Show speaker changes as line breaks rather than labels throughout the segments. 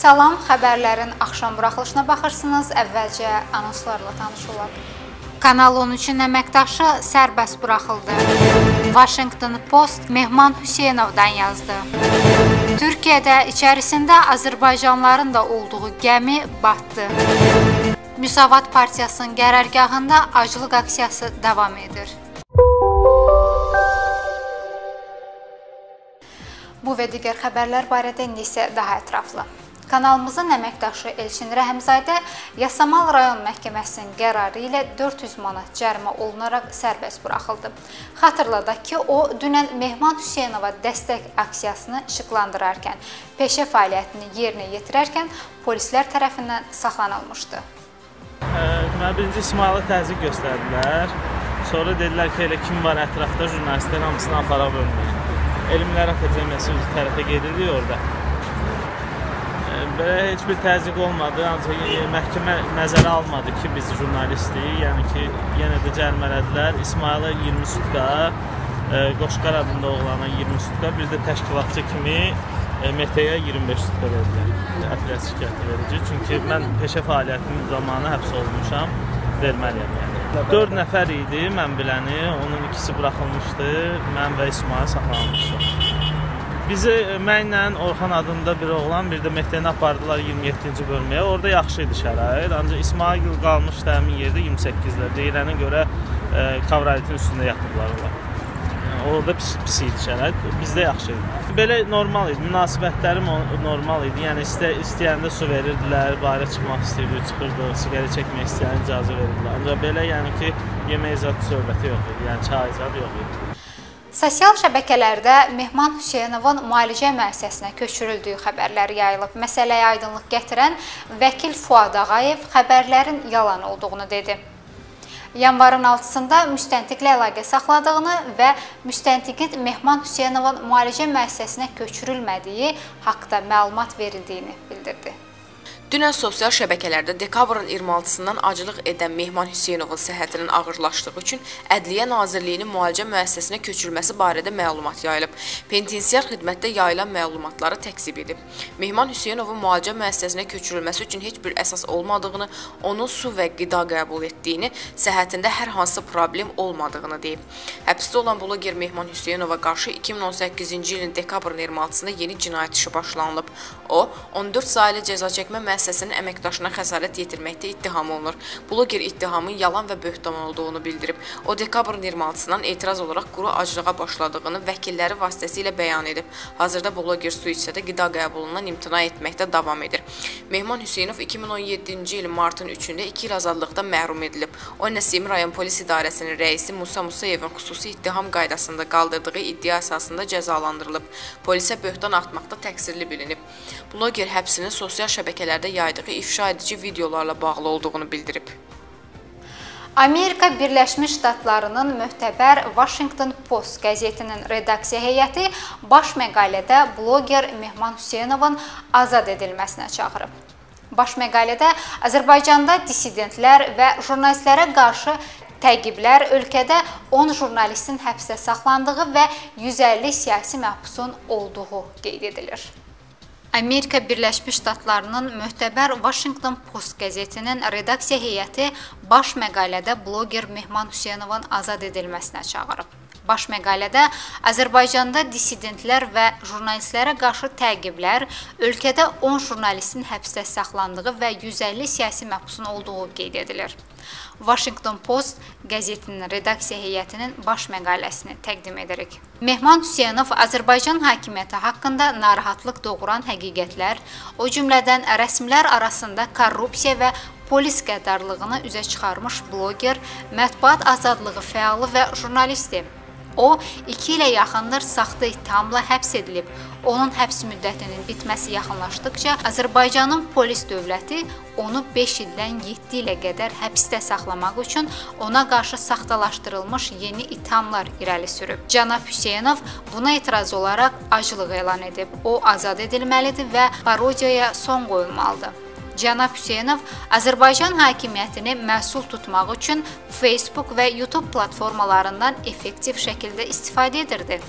Salam, xəbərlərin axşam buraxılışına baxırsınız. Əvvəlcə anonslarla tanış olaq. Kanal 13-ün əməkdaşı sərbəst buraxıldı. Washington Post Mehman Hüseynovdan yazdı. Türkiyədə içərisində Azərbaycanlıların da olduğu gəmi batdı. Müsavat Partiyasının qərargahında aclıq aksiyası davam edir. Bu və digər xəbərlər barədə indi isə daha ətraflı. Kanalımızın əməkdaşı Elçin Rəhimzadə Yasamal rayon məhkəməsinin qərarı ilə 400 manat cərimə olunaraq sərbəst buraxıldı. Xatırladaq ki, o dünən Mehman Hüseynova dəstək aksiyasını işıqlandırarkən, peşə fəaliyyətini yerinə yetirərkən polislər tərəfindən saxlanılmışdı.
Birinci İsmaila təzyiq göstərdilər. Sonra dedilər ki, elə kim var ətrafda jurnalistlərin hamısını aparaq bölməyə. Elmlər Akademiyası üzrə tərəfə gedildi orada. Belə heç bir təzyiq olmadı, ancaq məhkəmə nəzərə almadı ki, biz jurnalistik, yəni ki, yenə də cərimələdilər. İsmaila 20 sutka, Qoşqar adında oğlana 20 sutka, bir də təşkilatçı kimi Mete'yə 25 sutka verdilər. Apellyasiya şikayəti verici, çünki mən peşə fəaliyyətinin zamanı həbs olmuşam, verməliyəm yəni. 4 nəfər idi, mən biləni, onun ikisi buraxılmışdı, mən və İsmail saxlanılmışdı. Bizi mənlə Orxan adında bir oğlan, bir də Mehtəni apardılar 27-ci bölməyə. Orada yaxşı idi şərait, ancaq İsmail qalmışdı həmin yerdə 28-lər. Deyilənə görə kavralitin üstündə yatırlar onlar. Orada pis idi şərait, bizdə yaxşı idi. Belə normal idi, münasibətlərim normal idi. Yəni istəyəndə su verirdilər, bayra çıxmaq istəyirdi, çıxırdı, siqaret çəkmək istəyən icazə verirdilər. Ancaq belə yəni ki, yemək zadı söhbəti yox idi, yəni çay zadı yox idi.
Sosial şəbəkələrdə Mehman Hüseynovun müalicə müəssisəsinə köçürüldüyü xəbərləri yayılıb. Məsələyə aydınlıq gətirən vəkil Fuad Ağayev xəbərlərin yalan olduğunu dedi. Yanvarın 6-sında müstəntiqlə əlaqə saxladığını və müstəntiqin Mehman Hüseynovun müalicə müəssisəsinə köçürülmədiyi haqda məlumat verildiyini bildirdi.
Dünən sosial şəbəkələrdə dekabrın 26-sından aclıq edən Mehman Hüseynovun səhhətinin ağırlaşdığı üçün Ədliyyə Nazirliyinin müalicə müəssisəsinə köçürülməsi barədə məlumat yayılıb. Penitensiar xidmətdə yayılan məlumatları təkzib edib. Mehman Hüseynovun müalicə müəssisəsinə köçürülməsi üçün heç bir əsas olmadığını, onun su və qida qəbul etdiyini, səhhətində hər hansı problem olmadığını deyib. Həbsdə olan bloger Mehman Hüseynova qarşı 2018-ci ilin dekabrın 26-sında yeni cinayət işi başlanılıb. O, 14 saylı cəza çəkmə müəssisəsinin əməkdaşına xəsarət yetirməkdə ittiham olunur. Bloger ittihamın yalan və böhtan olduğunu bildirib. O, dekabrın 26-sından etiraz olaraq quru aclığa başladığını vəkilləri vasitəsilə bəyan edib. Hazırda bloger su içsə də qida qəbulundan imtina etməkdə davam edir. Mehman Hüseynov 2017-ci ilin martın 3-də 2 il azadlıqdan məhrum edilib. O, Nəsimi rayon polis idarəsinin rəisi Musa Musayevin xüsusi ittiham qaydasında qaldırdığı iddia əsasında cəzalandırılıb. Polisə böhtan atmaqda təqsirli bilinib. Bloger həbsinin sosial şəbəkələrdə yaydığı ifşa edici videolarla bağlı olduğunu bildirib.
Amerika Birləşmiş Ştatlarının möhtəbər Washington Post qəzetinin redaksiya heyəti baş məqalədə bloger Mehman Hüseynovun azad edilməsinə çağırıb. Baş məqalədə Azərbaycanda dissidentlər və jurnalistlərə qarşı təqiblər, ölkədə 10 jurnalistin həbsdə saxlandığı və 150 siyasi məhbusun olduğu qeyd edilir. Amerika Birləşmiş Ştatlarının möhtəbər Washington Post qəzetinin redaksiya heyəti baş məqalədə bloger Mehman Hüseynovun azad edilməsinə çağırıb. Baş məqalədə Azərbaycanda dissidentlər və jurnalistlərə qarşı təqiblər, ölkədə 10 jurnalistin həbsdə saxlandığı və 150 siyasi məhbusun olduğu qeyd edilir. Washington Post qəzetinin redaksiya heyətinin baş məqaləsini təqdim edirik. Mehman Hüseynov Azərbaycan hakimiyyəti haqqında narahatlıq doğuran həqiqətlər, o cümlədən rəsmilər arasında korrupsiya və polis qəddarlığını üzə çıxarmış bloger, mətbuat azadlığı fəalı və jurnalisti. O, 2 ilə yaxındır saxta ittihamla həbs edilib. Onun həbs müddətinin bitməsi yaxınlaşdıqca Azərbaycanın polis dövləti onu 5 ildən 7 ilə qədər həbsdə saxlamaq üçün ona qarşı saxtalaşdırılmış yeni ittihamlar irəli sürüb. Cənab Hüseynov buna etiraz olaraq aclıq elan edib. O, azad edilməlidir və parodiyaya son qoyulmalıdır. Cənab Hüseynov Azərbaycan hakimiyyətini məsul tutmaq üçün Facebook və YouTube platformalarından effektiv şəkildə istifadə edirdi.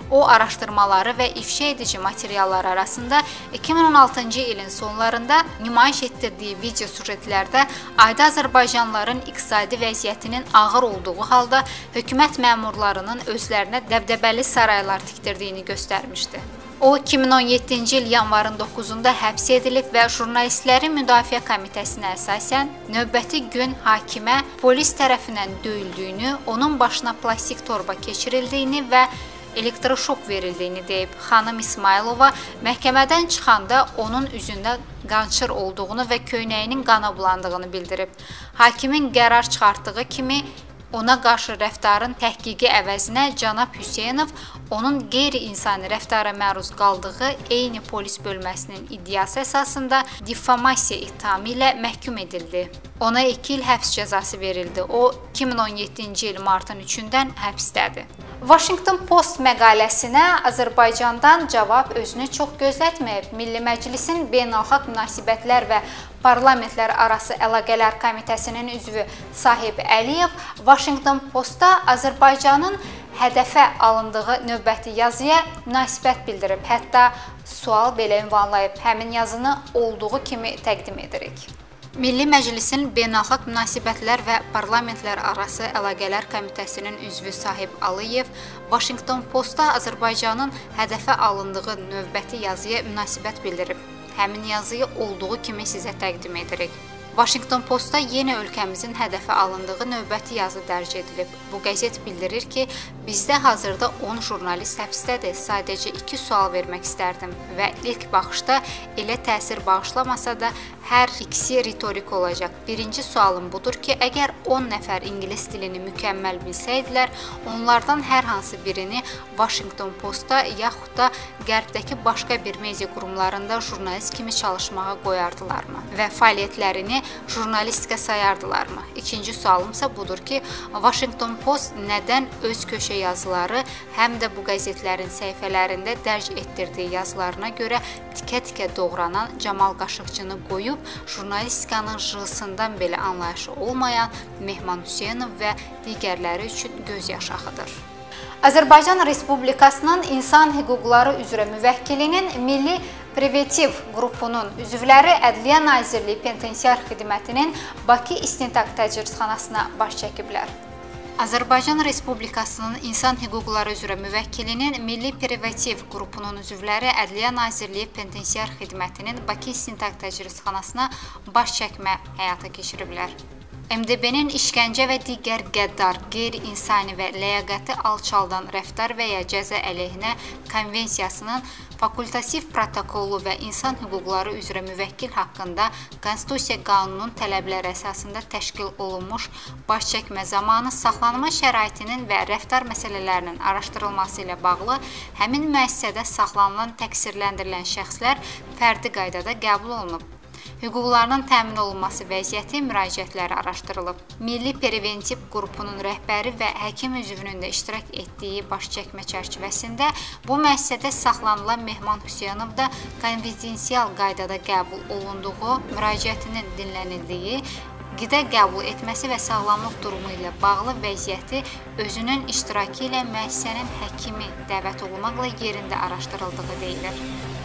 O, araşdırmaları və ifşa edici materiallar arasında 2016-cı ilin sonlarında nümayiş etdirdiyi video sujetlərdə adi azərbaycanlıların iqtisadi vəziyyətinin ağır olduğu halda hökumət məmurlarının özlərinə dəbdəbəli saraylar tikdirdiyini göstərmişdi. O, 2017-ci il yanvarın 9-da həbs edilib və Jurnalistlərin Müdafiə Komitəsinə əsasən növbəti gün hakimə polis tərəfindən döyüldüyünü, onun başına plastik torba keçirildiyini və elektroşok verildiyini deyib. Xanım İsmailova məhkəmədən çıxanda onun üzündə qançır olduğunu və köynəyinin qana bulandığını bildirib. Hakimin qərar çıxartdığı kimi ona qarşı rəftarın təhqiqi əvəzinə cənab Hüseynov onun qeyri-insani rəftara məruz qaldığı eyni polis bölməsinin iddiası əsasında diffamasiya ittihamı ilə məhkum edildi. Ona 2 il həbs cəzası verildi. O, 2017-ci il martın 3-dən həbsdədir. Washington Post məqaləsinə Azərbaycandan cavab özünü çox gözlətməyib. Milli Məclisin Beynəlxalq Münasibətlər və Parlamentlər arası Əlaqələr Komitəsinin üzvü Sahib Əliyev Washington Postda Azərbaycanın hədəfə alındığı növbəti yazıya münasibət bildirib. Hətta sual belə ünvanlayıb, həmin yazını olduğu kimi təqdim edirik. Milli Məclisin Beynəlxalq Münasibətlər və Parlamentlər arası Əlaqələr Komitəsinin üzvü Sahib Əliyev Washington Postda Azərbaycanın hədəfə alındığı növbəti yazıya münasibət bildirib. Həmin yazıyı olduğu kimi sizə təqdim edirik. Washington Postda yenə ölkəmizin hədəfə alındığı növbəti yazı dərc edilib. Bu qəzet bildirir ki, bizdə hazırda 10 jurnalist həbsdədir. Sadəcə 2 sual vermək istərdim və ilk baxışda elə təsir bağışlamasa da hər ikisi ritorik olacaq. Birinci sualım budur ki, əgər 10 nəfər ingilis dilini mükəmməl bilsəydilər, onlardan hər hansı birini Washington Postda yaxud da Qərbdəki başqa bir media qurumlarında jurnalist kimi çalışmağa qoyardılarmı və fəaliyyətlərini jurnalistika sayardılarmı? İkinci sualımsa budur ki, Washington Post nədən öz köşə yazıları, həm də bu qəzetlərin səhifələrində dərc etdirdiyi yazılarına görə tikə-tikə doğranan Camal Qaşıqçını qoyub, jurnalistikanın jığısından belə anlayışı olmayan Mehman Hüseynov və digərləri üçün göz yaşı axıdır. Azərbaycan Respublikasının İnsan Hüquqları üzrə Müvəkkilinin Milli Preventiv qrupunun üzvləri Ədliyyə Nazirliyi Penitensiar Xidmətinin Bakı İstintaq Təcridxanasına baş çəkiblər. Azərbaycan Respublikasının İnsan Hüquqları üzrə Müvəkkilinin Milli Preventiv qrupunun üzvləri Ədliyyə Nazirliyi Penitensiar Xidmətinin Bakı İstintaq Təcridxanasına baş çəkmə həyata keçiriblər. MDB-nin işgəncə və digər qəddar, qeyri-insani və ləyaqəti alçaldan rəftar və ya cəza əleyhinə konvensiyasının fakultativ protokolu və insan hüquqları üzrə müvəkkil haqqında Konstitusiya qanununun tələbləri əsasında təşkil olunmuş baş çəkmə zamanı saxlanma şəraitinin və rəftar məsələlərinin araşdırılması ilə bağlı həmin müəssisədə saxlanılan təqsirləndirilən şəxslər fərdi qaydada qəbul olunub. Hüquqlarının təmin olunması vəziyyəti müraciətləri araşdırılıb. Milli Preventiv qrupunun rəhbəri və həkim üzvünün də iştirak etdiyi baş çəkmə çərçivəsində bu müəssisədə saxlanılan Mehman Hüseynov da konfidensial qaydada qəbul olunduğu, müraciətinin dinlənildiyi, qida qəbul etməsi və sağlamlıq durumu ilə bağlı vəziyyəti özünün iştirakı ilə müəssisənin həkimi dəvət olunmaqla yerində araşdırıldığı deyilir.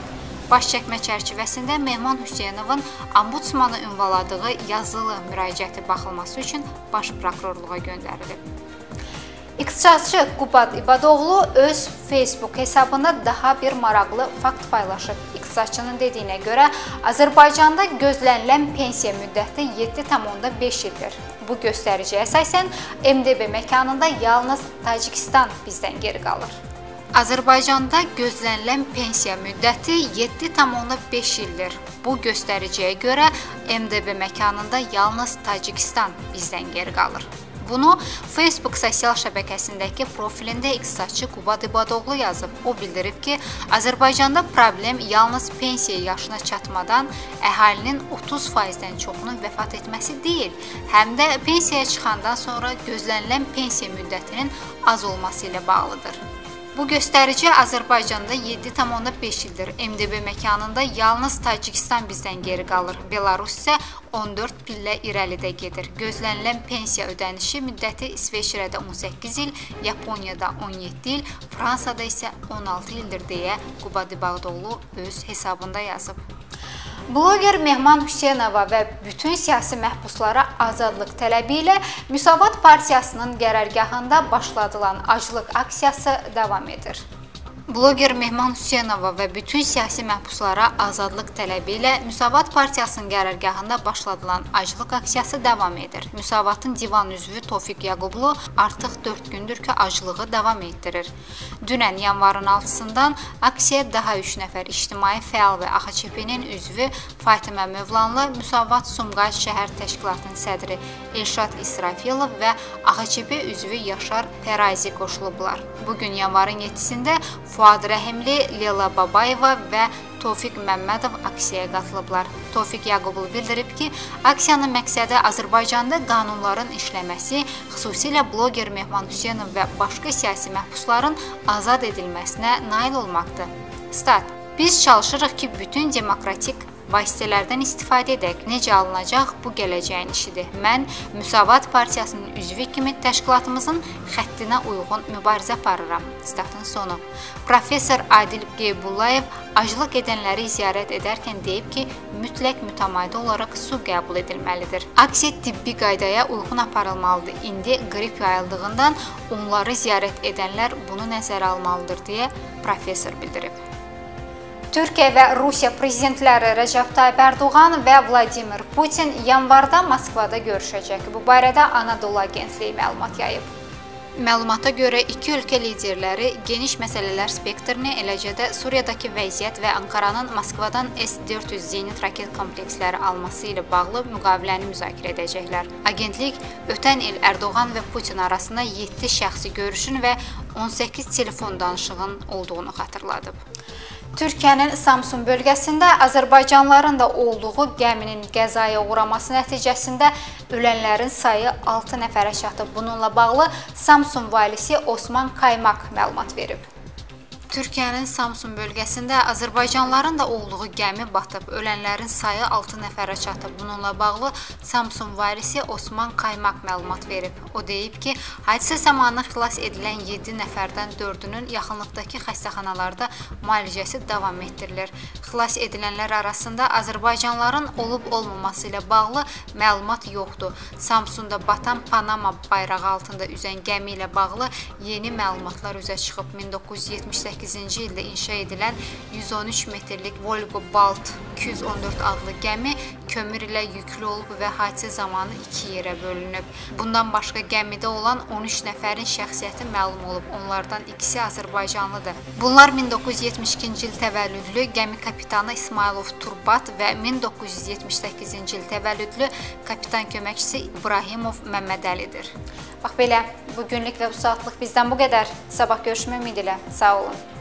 Baş çəkmə çərçivəsində Mehman Hüseynovun ombudsmanı ünvanladığı yazılı müraciəti baxılması üçün baş prokurorluğa göndərilib. İqtisadçı Qubad İbadoğlu öz Facebook hesabında daha bir maraqlı fakt paylaşıb. İqtisadçının dediyinə görə Azərbaycanda gözlənilən pensiya müddəti 7,5 ildir. Bu göstəriciyə əsasən MDB məkanında yalnız Tacikistan bizdən geri qalır. Azərbaycanda gözlənilən pensiya müddəti 7,5 ildir. Bu göstəriciyə görə MDB məkanında yalnız Tacikistan bizdən geri qalır. Bunu Facebook sosial şəbəkəsindəki profilində iqtisadçı Qubad İbadoğlu yazıb. O bildirib ki, Azərbaycanda problem yalnız pensiya yaşına çatmadan əhalinin 30%-dən çoxunun vəfat etməsi deyil, həm də pensiyaya çıxandan sonra gözlənilən pensiya müddətinin az olması ilə bağlıdır. Bu göstərici Azərbaycanda 7,5 ildir. MDB məkanında yalnız Tacikistan bizdən geri qalır. Belarus isə 14 pillə irəlidə gedir. Gözlənilən pensiya ödənişi müddəti İsveçrədə 18 il, Yaponiyada 17 il, Fransada isə 16 ildir deyə Qubadi Bağdoğlu öz hesabında yazıb. Bloger Mehman Hüseynova və bütün siyasi məhbuslara azadlıq tələbi ilə Müsavat Partiyasının qərargahında başladılan aclıq aksiyası davam edir. Bloger Mehman Hüseynova və bütün siyasi məhbuslara azadlıq tələbi ilə Müsavat Partiyasının qərargahında başladılan aclıq aksiyası davam edir. Müsavatın divan üzvü Tofiq Yaqublu artıq 4 gündür ki, aclığı davam etdirir. Dünən yanvarın 6-sından aksiyaya daha 3 nəfər ictimai fəal və AXÇP-nin üzvü Fatimə Mövlanlı, Müsavat Sumqayıt şəhər təşkilatının sədri Elşad İsrafilov və AXÇP üzvü Yaşar Fəraizi qoşulublar. Bugün yanvarın 7-sində Fuad Rəhimli, Leyla Babayeva və Tofiq Məmmədov aksiyaya qatılıblar. Tofiq Yaqublu bildirib ki, aksiyanın məqsədi Azərbaycanda qanunların işləməsi, xüsusilə bloger Mehman Hüseynov və başqa siyasi məhbusların azad edilməsinə nail olmaqdır. Stat: Biz çalışırıq ki, bütün demokratik vasitələrdən istifadə edək. Necə alınacaq, bu gələcəyin işidir. Mən Müsavat Partiyasının üzvü kimi təşkilatımızın xəttinə uyğun mübarizə aparıram. Statın sonu. Professor Adil Qeybullayev aclıq edənləri ziyarət edərkən deyib ki, mütləq mütəmadi olaraq su qəbul edilməlidir. Aksiya tibbi qaydaya uyğun aparılmalıdır. İndi qrip yayıldığından onları ziyarət edənlər bunu nəzərə almalıdır deyə professor bildirib. Türkiyə və Rusiya prezidentləri Rəcəb Tayyip Ərdoğan və Vladimir Putin yanvarda Moskvada görüşəcək. Bu barədə Anadolu Agentliyi məlumat yayıb. Məlumata görə iki ölkə liderləri geniş məsələlər spektrini, eləcə də Suriyadakı vəziyyət və Ankaranın Moskvadan S-400 zenit raket kompleksləri alması ilə bağlı müqaviləni müzakirə edəcəklər. Agentlik ötən il Ərdoğan və Putin arasında 7 şəxsi görüşün və 18 telefon danışığın olduğunu xatırladıb. Türkiyənin Samsun bölgəsində Azərbaycanlıların da olduğu gəminin qəzaya uğraması nəticəsində ölənlərin sayı 6 nəfərə çatıb. Bununla bağlı Samsun valisi Osman Kaymak məlumat verib. Türkiyənin Samsun bölgəsində Azərbaycanlıların da olduğu gəmi batıb. Ölənlərin sayı 6 nəfərə çatıb. Bununla bağlı Samsun valisi Osman Kaymak məlumat verib. O deyib ki, hadisə zamanı xilas edilən 7 nəfərdən 4-ünün yaxınlıqdakı xəstəxanalarda müalicəsi davam etdirilir. Xilas edilənlər arasında Azərbaycanlıların olub-olmaması ilə bağlı məlumat yoxdur. Samsunda batan Panama bayrağı altında üzən gəmi ilə bağlı yeni məlumatlar üzə çıxıb. 1978-ci ildə inşa edilən 113 metrlik Volga Balt 214 adlı gəmi kömür ilə yüklü olub və hadisə zamanı 2 yerə bölünüb. Bundan başqa gəmidə olan 13 nəfərin şəxsiyyəti məlum olub. Onlardan ikisi Azərbaycanlıdır. Bunlar 1972-ci il təvəllüdlü gəmi kapitanı İsmailov Turbat və 1978-ci il təvəllüdlü kapitan köməkçisi İbrahimov Məmmədəlidir. Bax belə, bugünlük və bu saatlıq bizdən bu qədər. Sabah görüşmək ümidi ilə. Sağ olun.